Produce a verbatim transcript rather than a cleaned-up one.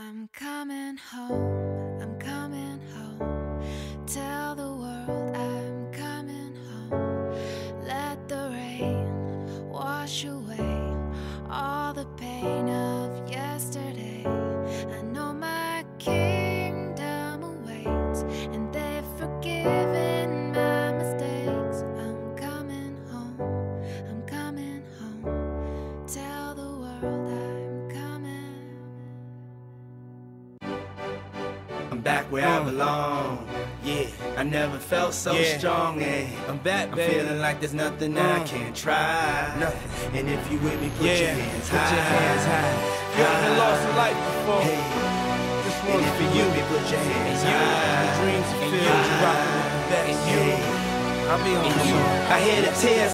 I'm coming home, I'm coming home. Tell the world I'm coming home. Let the rain wash away all the pain of yesterday. I know my kingdom awaits, and they've forgiven my mistakes. I'm coming home, I'm coming home. Tell the world I'm coming. I'm back where I belong. Yeah, I never felt so Yeah. strong. And I'm back, I'm baby. feeling like there's nothing that I Uh. can't try. Nothing. And if you with me, put Yeah, your hands put high. your hands high. You haven't lost a life before. Hey. This And one's if for you you. with me, put your hands And you, high. the dreams And fulfilled, you you. rockin' with the best. Hey. I'll be on And the you. song. I hear the tears.